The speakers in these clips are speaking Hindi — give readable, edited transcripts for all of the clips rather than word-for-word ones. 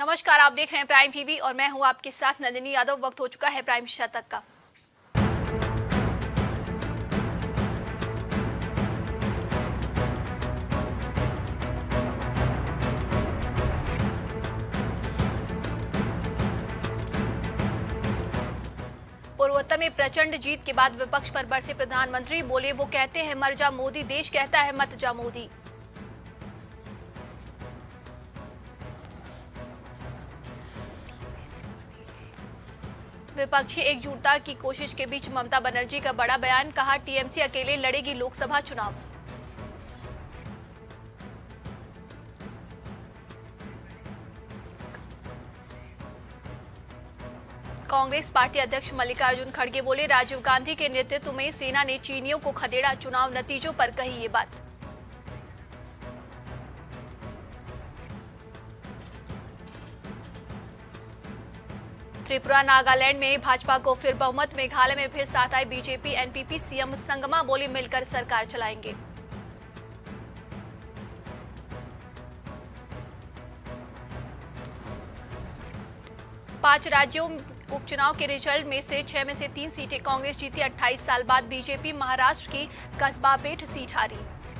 नमस्कार, आप देख रहे हैं प्राइम टीवी और मैं हूं आपके साथ नंदिनी यादव। वक्त हो चुका है प्राइम शतक का। पूर्वोत्तर में प्रचंड जीत के बाद विपक्ष पर बरसे प्रधानमंत्री। बोले, वो कहते हैं मर जा मोदी, देश कहता है मत जा मोदी। विपक्षी एकजुटता की कोशिश के बीच ममता बनर्जी का बड़ा बयान। कहा, टीएमसी अकेले लड़ेगी लोकसभा चुनाव। कांग्रेस पार्टी अध्यक्ष मल्लिकार्जुन खड़गे बोले, राजीव गांधी के नेतृत्व में सेना ने चीनियों को खदेड़ा। चुनाव नतीजों पर कही ये बात। त्रिपुरा नागालैंड में भाजपा को फिर बहुमत। मेघालय में फिर साथ आए बीजेपी एनपीपी। सीएम संगमा बोले, मिलकर सरकार चलाएंगे। पांच राज्यों उपचुनाव के रिजल्ट में से 6 में से 3 सीटें कांग्रेस जीती। 28 साल बाद बीजेपी महाराष्ट्र की कसबापेट सीट हारी।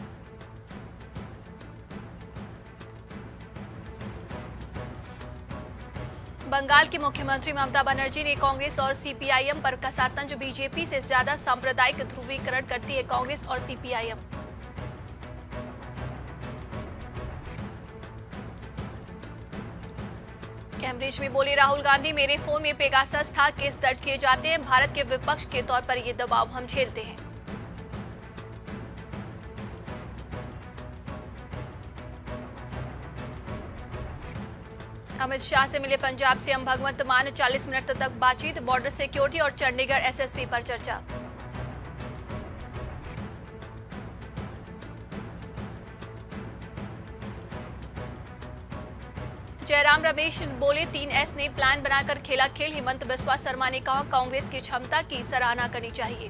बंगाल की मुख्यमंत्री ममता बनर्जी ने कांग्रेस और सीपीआईएम पर कसा तंज। बीजेपी से ज्यादा सांप्रदायिक ध्रुवीकरण करती है कांग्रेस और सीपीआईएम। कैम्ब्रिज में बोले राहुल गांधी, मेरे फोन में पेगासस था, केस दर्ज किए जाते हैं। भारत के विपक्ष के तौर पर ये दबाव हम झेलते हैं। अमित शाह से मिले पंजाब सीएम भगवंत मान। 40 मिनट तक बातचीत। बॉर्डर सिक्योरिटी और चंडीगढ़ एसएसपी पर चर्चा। जयराम रमेश बोले, 3S ने प्लान बनाकर खेला खेल। हेमंत बिस्वा शर्मा ने कहा, कांग्रेस की क्षमता की सराहना करनी चाहिए।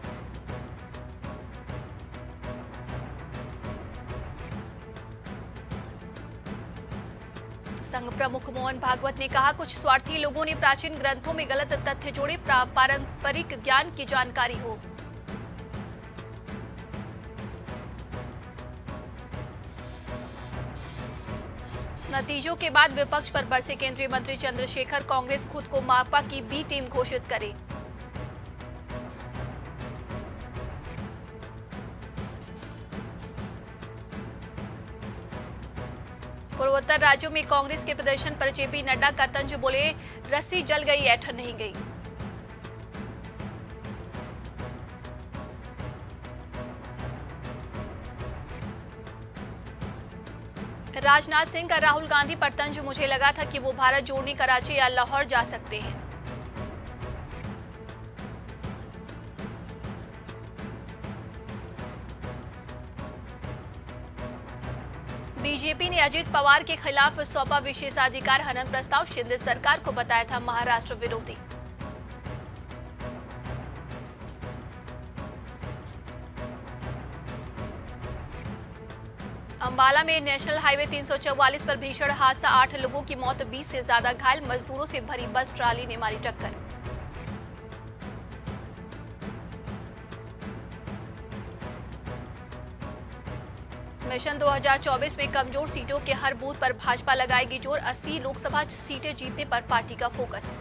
संघ प्रमुख मोहन भागवत ने कहा, कुछ स्वार्थी लोगों ने प्राचीन ग्रंथों में गलत तथ्य जोड़े। पारंपरिक ज्ञान की जानकारी हो। नतीजों के बाद विपक्ष पर बरसे केंद्रीय मंत्री चंद्रशेखर। कांग्रेस खुद को माकपा की बी टीम घोषित करे। पूर्वोत्तर राज्यों में कांग्रेस के प्रदर्शन पर जेपी नड्डा का तंज। बोले, रस्सी जल गई, ऐठन नहीं गई। राजनाथ सिंह का राहुल गांधी पर तंज। मुझे लगा था कि वो भारत जोड़ने कराची या लाहौर जा सकते हैं। बीजेपी ने अजित पवार के खिलाफ सौंपा विशेषाधिकार हनन प्रस्ताव। शिंदे सरकार को बताया था महाराष्ट्र विरोधी। अंबाला में नेशनल हाईवे 344 पर भीषण हादसा। 8 लोगों की मौत, 20 से ज्यादा घायल। मजदूरों से भरी बस ट्राली ने मारी टक्कर। मिशन 2024 में कमजोर सीटों के हर बूथ पर भाजपा लगाएगी जोर। 80 लोकसभा सीटें जीतने पर पार्टी का फोकस।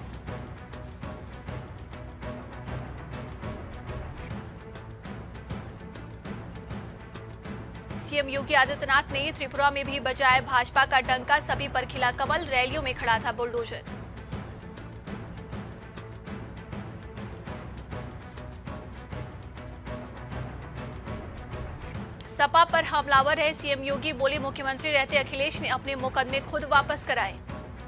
सीएम योगी आदित्यनाथ ने त्रिपुरा में भी बजाया भाजपा का डंका। सभी पर खिला कमल। रैलियों में खड़ा था बुलडोजर। सपा पर हमलावर है सीएम योगी। बोले, मुख्यमंत्री रहते अखिलेश ने अपने मुकदमे खुद वापस कराए।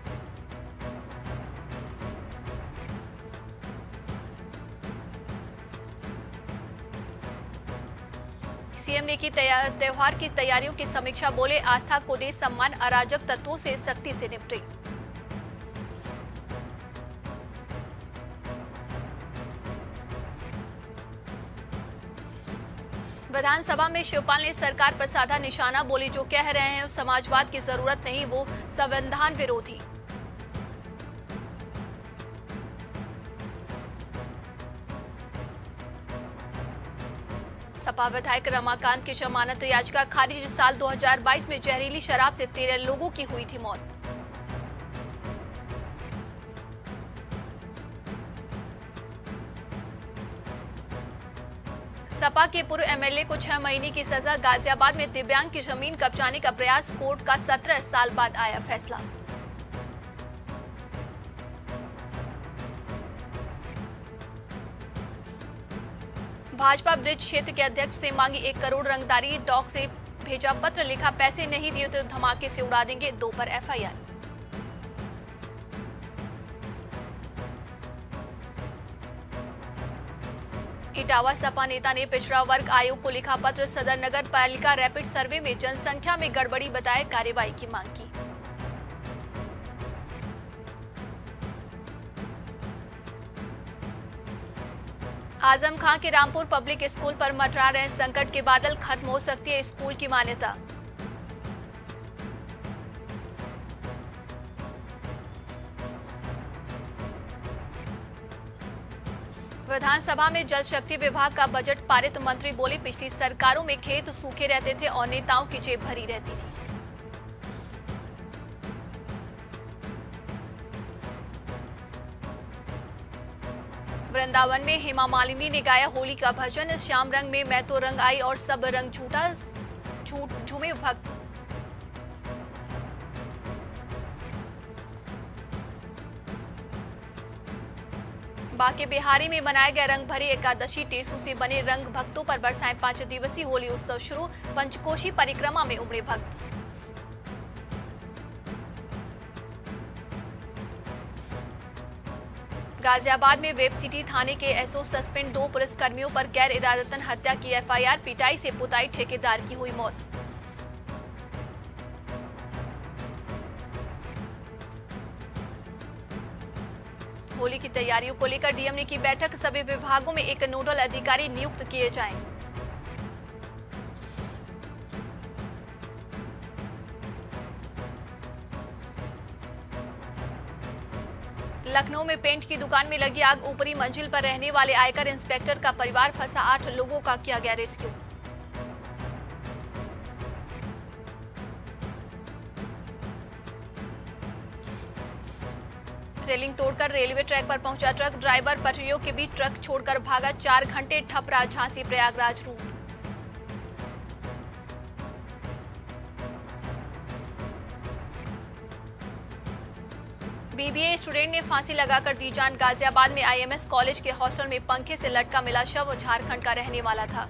सीएम ने की त्योहार की तैयारियों की समीक्षा। बोले, आस्था को दे सम्मान, अराजक तत्वों से सख्ती से निपटे। विधानसभा में शिवपाल ने सरकार पर साधा निशाना। बोले, जो कह रहे हैं समाजवाद की जरूरत नहीं, वो संविधान विरोधी। सपा विधायक रमाकांत की जमानत याचिका खारिज। साल 2022 में जहरीली शराब से 13 लोगों की हुई थी मौत। सपा के पूर्व एमएलए को 6 महीने की सजा। गाजियाबाद में दिव्यांग की जमीन कब्जाने का प्रयास। कोर्ट का 17 साल बाद आया फैसला। भाजपा ब्रिज क्षेत्र के अध्यक्ष से मांगी 1 करोड़ रंगदारी। डॉग से भेजा पत्र, लिखा पैसे नहीं दिए तो धमाके से उड़ा देंगे। 2 पर एफआईआर। इटावा सपा नेता ने पिछड़ा वर्ग आयोग को लिखा पत्र। सदर नगर पालिका रैपिड सर्वे में जनसंख्या में गड़बड़ी बताए, कार्रवाई की मांग की। आजम खां के रामपुर पब्लिक स्कूल पर मंडरा रहे संकट के बादल। खत्म हो सकती है स्कूल की मान्यता। विधानसभा में जल शक्ति विभाग का बजट पारित। मंत्री बोले पिछली सरकारों में खेत सूखे रहते थे और नेताओं की जेब भरी रहती थी। वृंदावन में हेमा मालिनी ने गाया होली का भजन। श्याम रंग में मैं तो रंग आई और सब रंग झूठा झूमे भक्त। बांके बिहारी में मनाया गया रंग भरी एकादशी। टेसू से बने रंग भक्तों पर बरसाएं 5 दिवसीय होली उत्सव शुरू। पंचकोशी परिक्रमा में उमड़े भक्त। गाजियाबाद में वेब सिटी थाने के एसओ सस्पेंड। 2 पुलिसकर्मियों पर गैर इरादतन हत्या की एफआईआर। पिटाई से पुताई ठेकेदार की हुई मौत। होली की तैयारियों को लेकर डीएम ने की बैठक। सभी विभागों में एक नोडल अधिकारी नियुक्त किए जाएं। लखनऊ में पेंट की दुकान में लगी आग। ऊपरी मंजिल पर रहने वाले आयकर इंस्पेक्टर का परिवार फंसा। 8 लोगों का किया गया रेस्क्यू। रेलिंग तोड़कर रेलवे ट्रैक पर पहुंचा ट्रक। ड्राइवर पटरियों के बीच ट्रक छोड़कर भागा। 4 घंटे ठप रहा Jhansi Prayagraj route. BBA student ने फांसी लगाकर दी जान। गाजियाबाद में आईएमएस कॉलेज के हॉस्टल में पंखे से लटका मिला शव। झारखंड का रहने वाला था।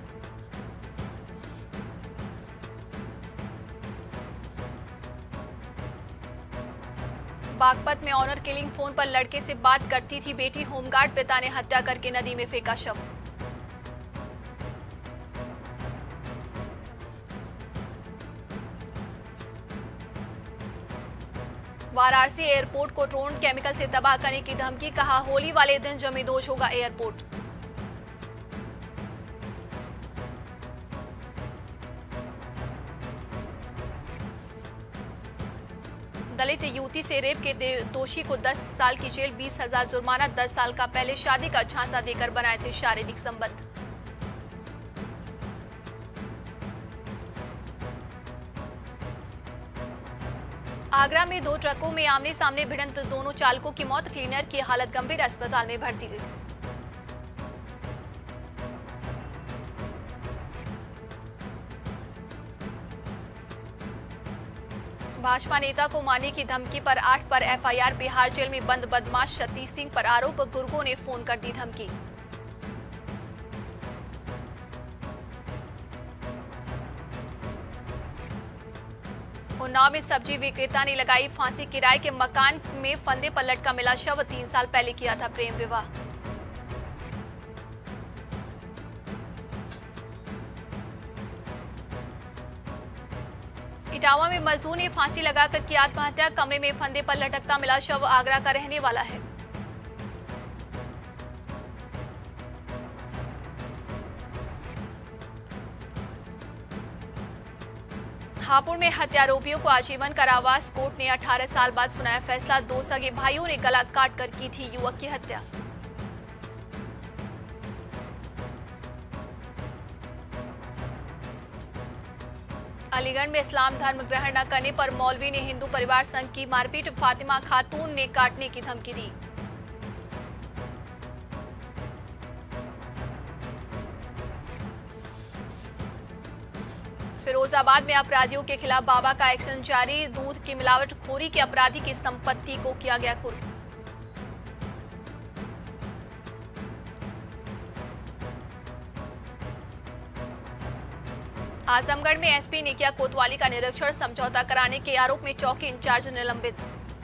बागपत में ऑनर किलिंग। फोन पर लड़के से बात करती थी बेटी। होमगार्ड पिता ने हत्या करके नदी में फेंका शव। वाराणसी एयरपोर्ट को ड्रोन केमिकल से तबाह करने की धमकी। कहा होली वाले दिन जमींदोज होगा एयरपोर्ट। दलित युवती से रेप के दोषी को 10 साल की जेल, 20,000 जुर्माना। 10 साल का पहले शादी का झांसा देकर बनाए थे शारीरिक संबंध। आगरा में 2 ट्रकों में आमने सामने भिड़ंत। दोनों चालकों की मौत। क्लीनर की हालत गंभीर, अस्पताल में भर्ती। भाजपा नेता को मारने की धमकी पर 8 पर एफआईआर। बिहार जेल में बंद बदमाश सतीश सिंह पर आरोप। गुर्गों ने फोन कर दी धमकी। उन्नाव में सब्जी विक्रेता ने लगाई फांसी। किराए के मकान में फंदे पर लटका मिला शव। 3 साल पहले किया था प्रेम विवाह। इटावा में मजदूर ने फांसी लगाकर की आत्महत्या। कमरे में फंदे पर लटकता मिला शव। आगरा का रहने वाला है। हापुड़ में हत्यारोपियों को आजीवन कारावास। कोर्ट ने 18 साल बाद सुनाया फैसला। 2 सगे भाइयों ने गला काटकर की थी युवक की हत्या। अलीगढ़ में इस्लाम धर्म ग्रहण न करने पर मौलवी ने हिंदू परिवार संघ की मारपीट, फातिमा खातून ने काटने की धमकी दी। फिरोजाबाद में अपराधियों के खिलाफ बाबा का एक्शन जारी, दूध की मिलावटखोरी के अपराधी की संपत्ति को किया गया कुर्क। आजमगढ़ में एसपी ने किया कोतवाली का निरीक्षण, समझौता कराने के आरोप में चौकी इंचार्ज निलंबित।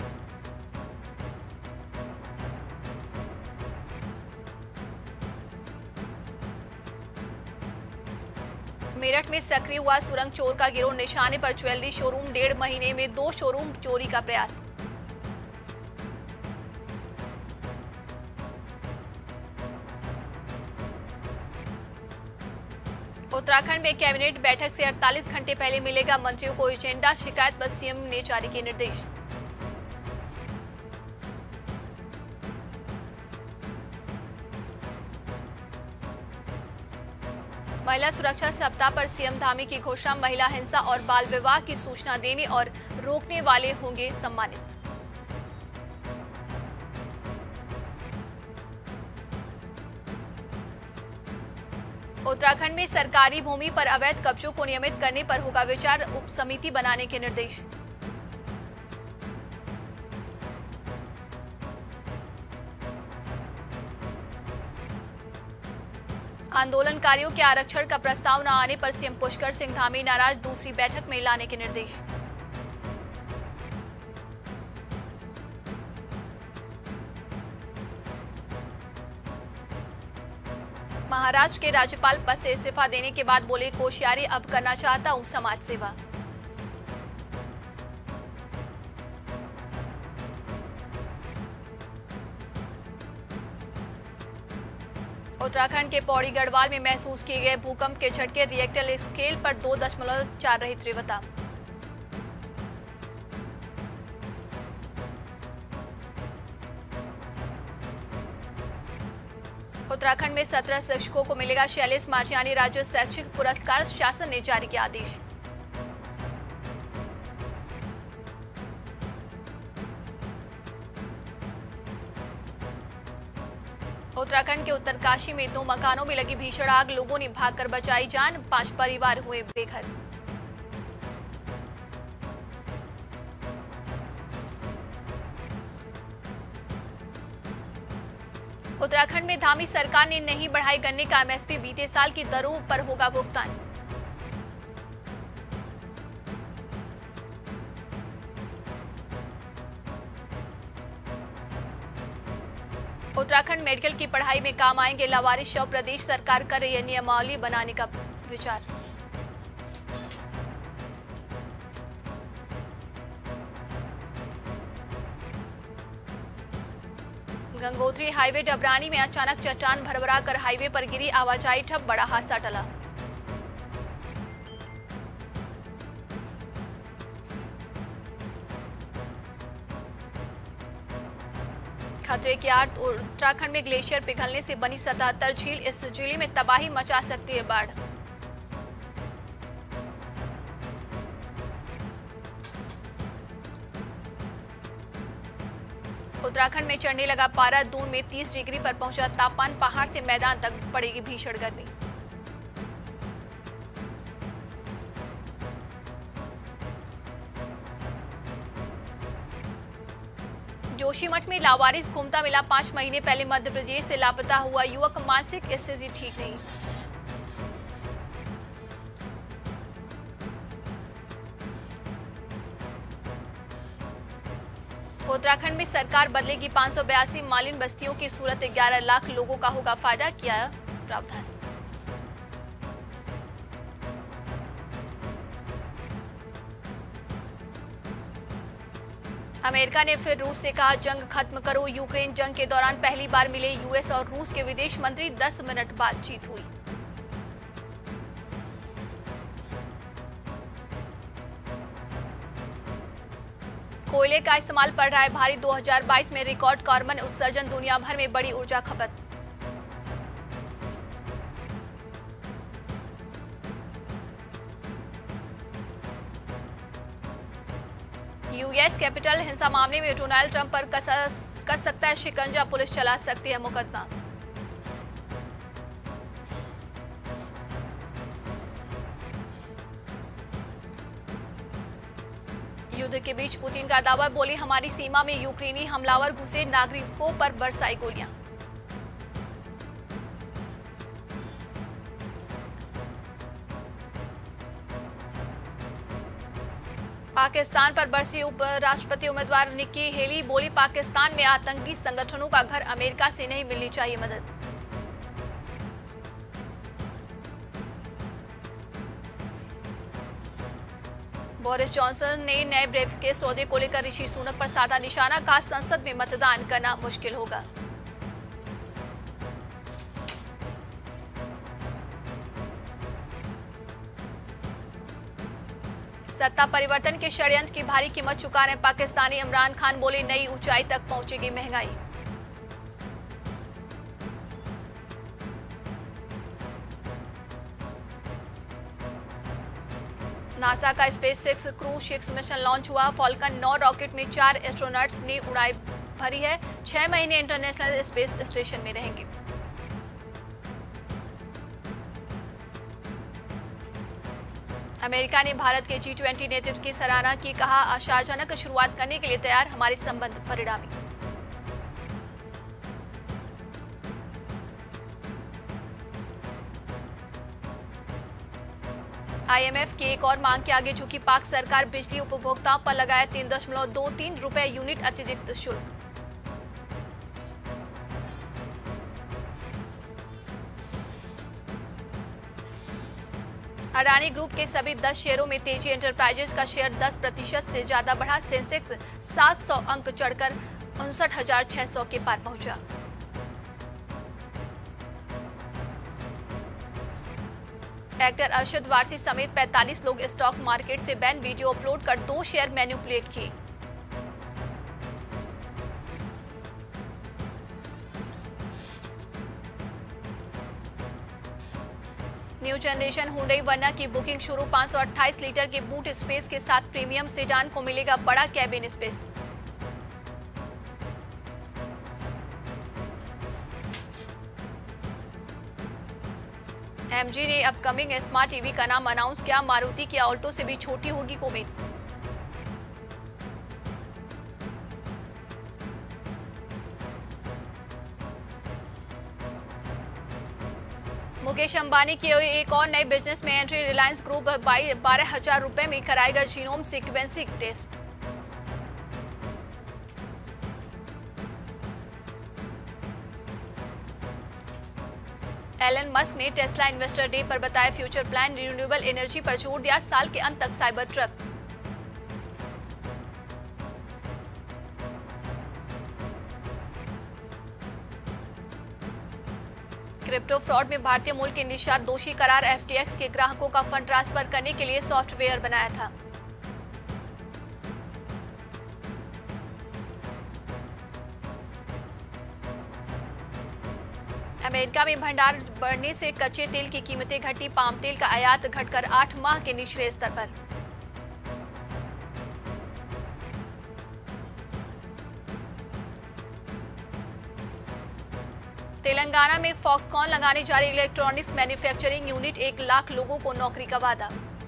मेरठ में सक्रिय हुआ सुरंग चोर का गिरोह, निशाने पर ज्वेलरी शोरूम, 1.5 महीने में 2 शोरूम चोरी का प्रयास। उत्तराखंड में कैबिनेट बैठक से 48 घंटे पहले मिलेगा मंत्रियों को एजेंडा, शिकायत पर सीएम ने जारी किए निर्देश। महिला सुरक्षा सप्ताह पर सीएम धामी की घोषणा, महिला हिंसा और बाल विवाह की सूचना देने और रोकने वाले होंगे सम्मानित। उत्तराखंड में सरकारी भूमि पर अवैध कब्जों को नियमित करने पर होगा विचार, उप समिति बनाने के निर्देश। आंदोलनकारियों के आरक्षण का प्रस्ताव न आने पर सीएम पुष्कर सिंह धामी नाराज, दूसरी बैठक में लाने के निर्देश। महाराष्ट्र के राज्यपाल पद से इस्तीफा देने के बाद बोले कोश्यारी, अब करना चाहता हूं समाज सेवा। उत्तराखंड के पौड़ी गढ़वाल में महसूस किए गए भूकंप के झटके, रिएक्टर स्केल पर 2.4 रही तीव्रता। उत्तराखंड में 17 शिक्षकों को मिलेगा शैलेश मार्चियानी राज्य शैक्षिक पुरस्कार, शासन ने जारी किया आदेश। उत्तराखंड के उत्तरकाशी में 2 मकानों में लगी भीषण आग, लोगों ने भागकर बचाई जान, 5 परिवार हुए बेघर। उत्तराखंड में धामी सरकार ने नहीं बढ़ाई गन्ने का एमएसपी, बीते साल की दरों पर होगा भुगतान। उत्तराखंड मेडिकल की पढ़ाई में काम आएंगे लावारिस शव, प्रदेश सरकार कर रही है नियमावली बनाने का विचार। गंगोत्री हाईवे डबरानी में अचानक चट्टान भरभरा कर हाईवे पर गिरी, आवाजाही ठप, बड़ा हादसा टला। खतरे की आड़, उत्तराखंड में ग्लेशियर पिघलने से बनी 77 झील, इस जिले में तबाही मचा सकती है बाढ़। उत्तराखंड में चढ़ने लगा पारा, दून में 30 डिग्री पर पहुंचा तापमान, पहाड़ से मैदान तक पड़ेगी भीषण गर्मी। जोशीमठ में लावारिस घूमता मिला, 5 महीने पहले मध्य प्रदेश से लापता हुआ युवक, मानसिक स्थिति ठीक नहीं। उत्तराखंड में सरकार बदलेगी 582 मालिन बस्तियों की सूरत, 11 लाख लोगों का होगा फायदा, किया प्रावधान। अमेरिका ने फिर रूस से कहा जंग खत्म करो, यूक्रेन जंग के दौरान पहली बार मिले यूएस और रूस के विदेश मंत्री, 10 मिनट बातचीत हुई। कोयले का इस्तेमाल बढ़ रहा है भारी, 2022 में रिकॉर्ड कार्बन उत्सर्जन, दुनिया भर में बड़ी ऊर्जा खपत। यूएस कैपिटल हिंसा मामले में डोनाल्ड ट्रंप पर कस सकता है शिकंजा, पुलिस चला सकती है मुकदमा। युद्ध के बीच पुतिन का दावा, बोले हमारी सीमा में यूक्रेनी हमलावर घुसे, नागरिकों पर बरसाई गोलियां। पाकिस्तान पर बरसी उपराष्ट्रपति उम्मीदवार निक्की हेली, बोली पाकिस्तान में आतंकी संगठनों का घर, अमेरिका से नहीं मिलनी चाहिए मदद। बोरिस जॉनसन ने नए ब्रीफकेस सौदे को लेकर ऋषि सुनक पर साधा निशाना, कहा संसद में मतदान करना मुश्किल होगा। सत्ता परिवर्तन के षड्यंत्र की भारी कीमत चुका रहे पाकिस्तानी इमरान खान, बोले नई ऊंचाई तक पहुंचेगी महंगाई। नासा का SpaceX क्रू 6 मिशन लॉन्च हुआ, फॉल्कन 9 रॉकेट में 4 एस्ट्रोनॉट्स ने उड़ाई भरी है, 6 महीने इंटरनेशनल स्पेस स्टेशन में रहेंगे। अमेरिका ने भारत के G20 नेतृत्व की सराहना की, कहा आशाजनक शुरुआत करने के लिए तैयार, हमारे संबंध परिणामी। IMF की एक और मांग के आगे झुकी पाक सरकार, बिजली उपभोक्ताओं पर लगाया 3.23 रुपए यूनिट अतिरिक्त शुल्क। अडानी ग्रुप के सभी 10 शेयरों में तेजी, एंटरप्राइजेज का शेयर 10% से ज्यादा बढ़ा, सेंसेक्स 700 अंक चढ़कर 59,600 के पार पहुंचा। एक्टर अरशद वारसी समेत 45 लोग स्टॉक मार्केट से बैन, वीडियो अपलोड कर 2 शेयर मैनिपुलेट किए। न्यू जनरेशन हुंडई वर्ना की बुकिंग शुरू, 528 लीटर के बूट स्पेस के साथ प्रीमियम सेडान को मिलेगा बड़ा कैबिन स्पेस। MG ने अपकमिंग स्मार्ट टीवी का नाम अनाउंस किया, मारुति की ऑल्टो से भी छोटी होगी कोमेट। मुकेश अंबानी की एक और नए बिजनेस में एंट्री, रिलायंस ग्रुप 12,000 रुपए में कराएगा genome sequencing test. Elon Musk ने टेस्ला इन्वेस्टर डे पर बताया फ्यूचर प्लान, रिन्यूएबल एनर्जी पर जोर दिया, साल के अंत तक साइबर ट्रक। क्रिप्टो फ्रॉड में भारतीय मूल के निषाद दोषी करार, FTX के ग्राहकों का फंड ट्रांसफर करने के लिए सॉफ्टवेयर बनाया था। अमेरिका में भंडार बढ़ने से कच्चे तेल की कीमतें घटी, पाम तेल का आयात घटकर 8 माह के निचले स्तर पर। तेलंगाना में फॉक्सकॉन लगाने जा रही इलेक्ट्रॉनिक्स मैन्युफैक्चरिंग यूनिट, 1 लाख लोगों को नौकरी का वादा।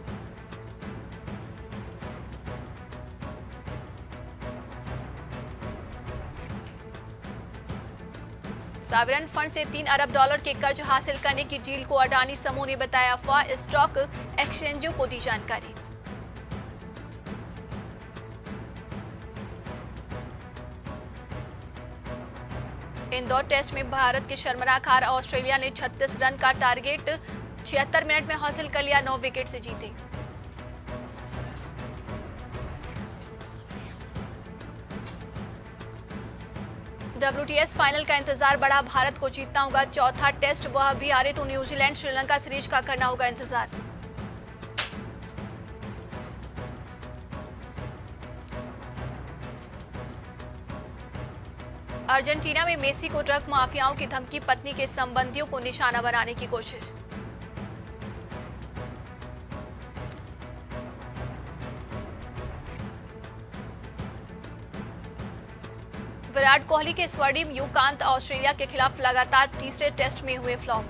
सॉवरेन फंड से $3 अरब के कर्ज हासिल करने की डील को अडानी समूह ने बताया अफवाह, स्टॉक एक्सचेंजों को दी जानकारी। इंदौर टेस्ट में भारत के शर्मनाक हार, ऑस्ट्रेलिया ने 36 रन का टारगेट 76 मिनट में हासिल कर लिया, 9 विकेट से जीते। WTS फाइनल का इंतजार बढ़ा, भारत को जीतना होगा चौथा टेस्ट, वह भी हारे तो न्यूजीलैंड श्रीलंका सीरीज का करना होगा इंतजार। अर्जेंटीना में मेसी को ड्रग माफियाओं की धमकी, पत्नी के संबंधियों को निशाना बनाने की कोशिश। विराट कोहली के स्वर्णिम युवकांत ऑस्ट्रेलिया के खिलाफ लगातार तीसरे टेस्ट में हुए फ्लॉप।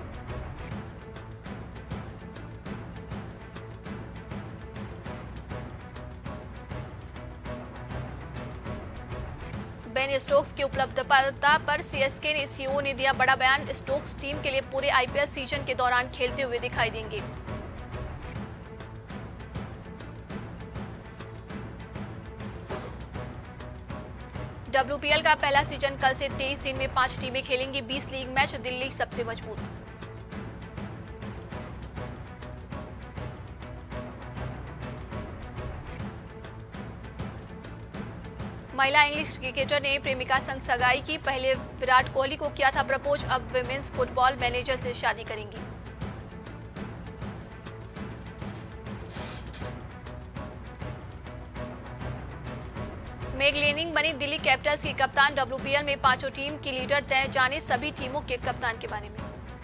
बेन स्टोक्स की उपलब्धता पर सीएसके ने सीईओ ने दिया बड़ा बयान। स्टोक्स टीम के लिए पूरे आईपीएल सीजन के दौरान खेलते हुए दिखाई देंगे। डब्ल्यूपीएल का पहला सीजन कल से 23 दिन में 5 टीमें खेलेंगी। 20 लीग मैच, दिल्ली सबसे मजबूत। महिला इंग्लिश क्रिकेटर ने प्रेमिका संग सगाई की। पहले विराट कोहली को किया था प्रपोज, अब विमेंस फुटबॉल मैनेजर से शादी करेंगी। मेग लेनिंग बनी दिल्ली कैपिटल्स की कप्तान। डब्ल्यूपीएल में 5 टीम की लीडर तय, जाने सभी टीमों के कप्तान के बारे में।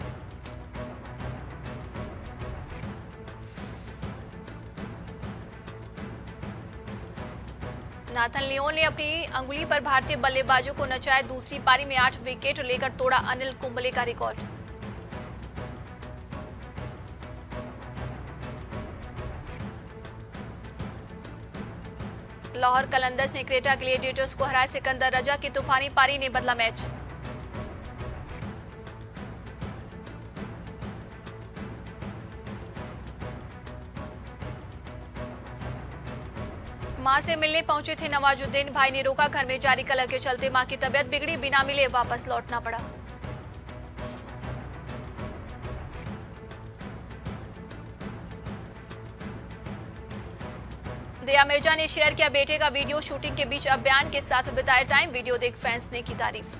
नाथन लियोन ने अपनी अंगुली पर भारतीय बल्लेबाजों को नचाया। दूसरी पारी में 8 विकेट लेकर तोड़ा अनिल कुंबले का रिकॉर्ड। लाहौर कलंदर्स ने क्रेटा ग्लेडिएटर्स को हराया। सिकंदर रजा की तूफानी पारी ने बदला मैच। मां से मिलने पहुंचे थे नवाजुद्दीन, भाई ने रोका, घर में जारी कलह के चलते मां की तबीयत बिगड़ी, बिना मिले वापस लौटना पड़ा। दया मिर्जा ने शेयर किया बेटे का वीडियो। शूटिंग के बीच अब बयान के साथ बिताया टाइम, वीडियो देख फैंस ने की तारीफ।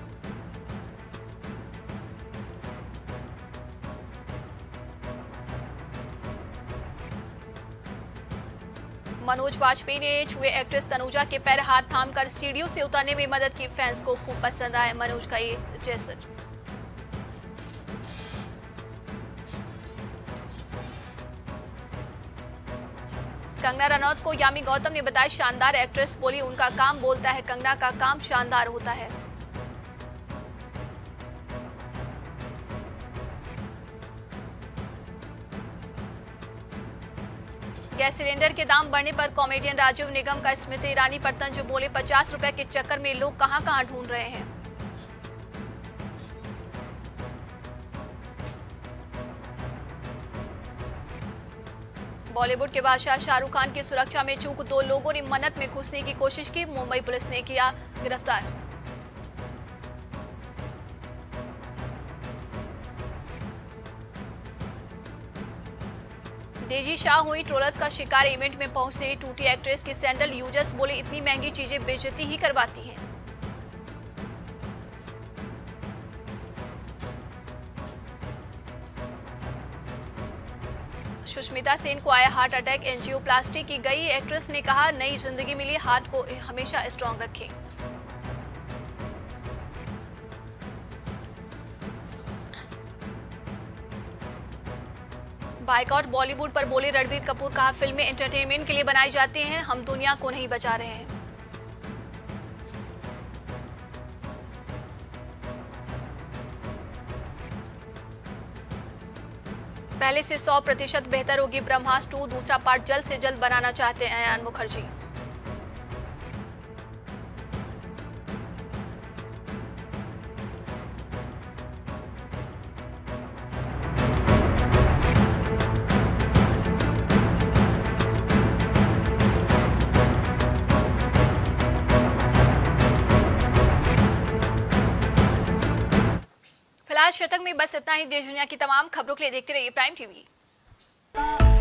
मनोज वाजपेयी ने छुए एक्ट्रेस तनुजा के पैर, हाथ थामकर सीढ़ियों से उतरने में मदद की। फैंस को खूब पसंद आया मनोज का ये जेस्चर। कंगना रनौत को यामी गौतम ने बताया शानदार एक्ट्रेस, बोली उनका काम बोलता है, कंगना का काम शानदार होता है। गैस सिलेंडर के दाम बढ़ने पर कॉमेडियन राजीव निगम का स्मृति ईरानी पर तंज, बोले 50 रुपए के चक्कर में लोग कहां ढूंढ रहे हैं। बॉलीवुड के बादशाह शाहरुख खान की सुरक्षा में चूक, 2 लोगों ने मन्नत में घुसने की कोशिश की, मुंबई पुलिस ने किया गिरफ्तार। डेजी शाह हुई ट्रोलर्स का शिकार, इवेंट में पहुंचते टूटी एक्ट्रेस की सैंडल, यूजर्स बोले इतनी महंगी चीजें बेइज्जती ही करवाती हैं। सुष्मिता सेन को आया हार्ट अटैक, एंजियोप्लास्टी की गई। एक्ट्रेस ने कहा नई जिंदगी मिली, हार्ट को हमेशा स्ट्रांग रखें। बाइकआउट बॉलीवुड पर बोले रणबीर कपूर, कहा फिल्में एंटरटेनमेंट के लिए बनाई जाती हैं, हम दुनिया को नहीं बचा रहे हैं। पहले से 100% बेहतर होगी ब्रह्मास्त्र 2, दूसरा पार्ट जल्द से जल्द बनाना चाहते हैं अयान मुखर्जी। शतक में बस इतना ही। देश दुनिया की तमाम खबरों के लिए देखते रहिए प्राइम टीवी।